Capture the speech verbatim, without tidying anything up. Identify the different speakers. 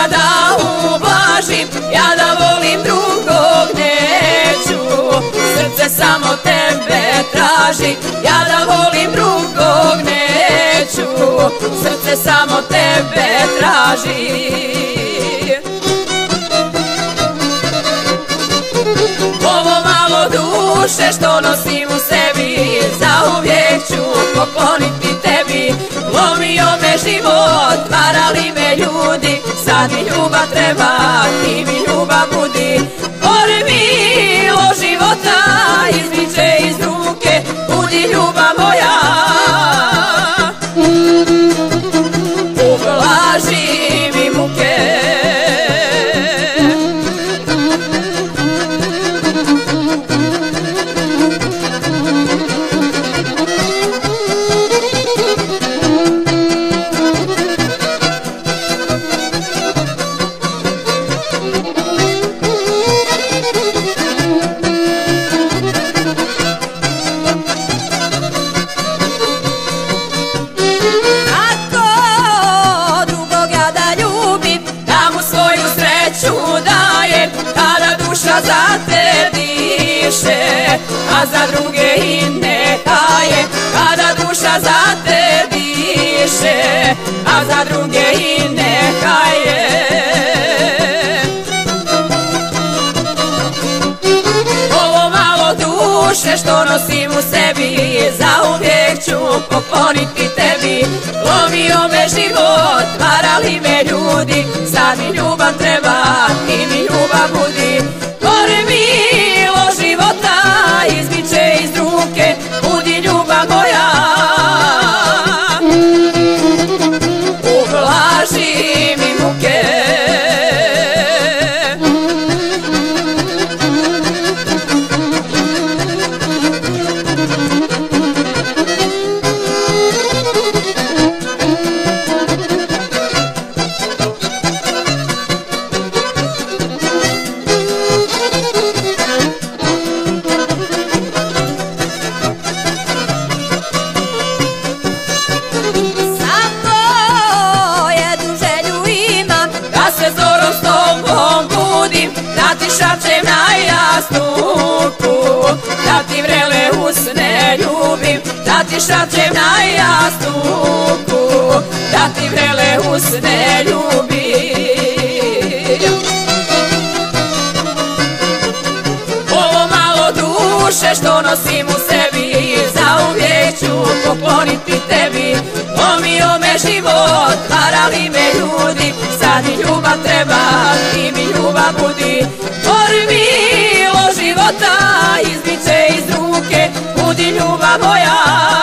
Speaker 1: Boga da ublažim, ja da volim drugog neću. Srce samo tebe traži, ja da volim drugog neću. Srce samo tebe traži. Ovo malo duše što nosim u sebi, zauvijek ću pokloniti tebi. Lomio me život, varali me ljudi, sad mi ljubav treba, ti mi ljubav budi. Ormilo života izmiče iz ruke, budi ljubav moja. Ublaži mi muke. Za te diše, a za druge i neka je. Kada duša za te diše, a za druge i neka je. Ovo malo duše što nosim u sebi, zauvijek ću pokloniti tebi. Lomio me život, varali me ljudi, sad mi ljubav treba, ti mi ljubav budi. Ormilo života izmiče iz ruke, budi ljubav moja. Ublaži mi muke. Šapčem na jasnuku, da ti vrele usne ljubim. Da ti šapčem na jasnuku, da ti vrele usne ljubim. Ovo malo duše što nosim u sebi, zauvijek ću pokloniti tebi. Lomio me život, varali me ljudi, sad mi ljubav treba, ti mi ljubav budi. Ormilo života izmiče iz ruke, budi ljubav moja.